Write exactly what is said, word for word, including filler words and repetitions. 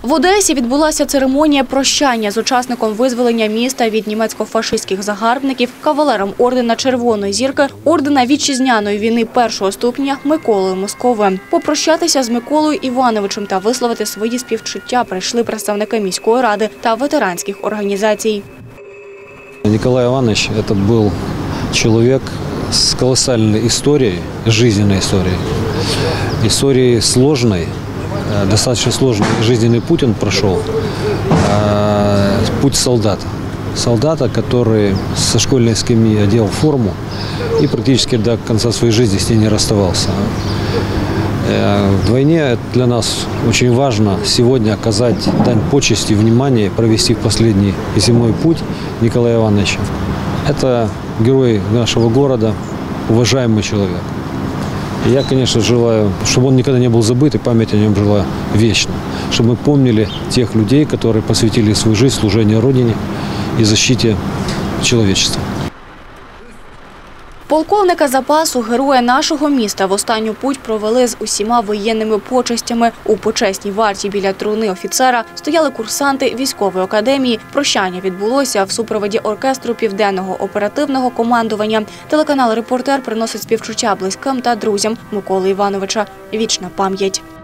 В Одесі відбулася церемонія прощання з учасником визволення міста від німецько-фашистських загарбників, кавалером ордена Червоної зірки, ордена Вітчизняної війни першого ступеня Миколою Московим. Попрощатися з Миколою Івановичем та висловити свої співчуття прийшли представники міської ради та ветеранських організацій. Николай Иванович – это был человек с колоссальной историей, жизненной историей. Историей сложной, достаточно сложный жизненный путь он прошел. Путь солдата. Солдата, который со школьной скамьи одел форму и практически до конца своей жизни с ней не расставался. Вдвойне для нас очень важно сегодня оказать дань почести и внимания, провести в последний земной путь Николая Ивановича. Это герой нашего города, уважаемый человек. И я, конечно, желаю, чтобы он никогда не был забыт, и память о нем жила вечно. Чтобы мы помнили тех людей, которые посвятили свою жизнь служению Родине и защите человечества. Полковника запасу, героя нашого міста, в останню путь провели з усіма воєнними почестями. У почесній варті біля труни офіцера стояли курсанти військової академії. Прощання відбулося в супроводі оркестру Південного оперативного командування. Телеканал «Репортер» приносить співчуття близьким та друзям Миколи Івановича. Вічна пам'ять.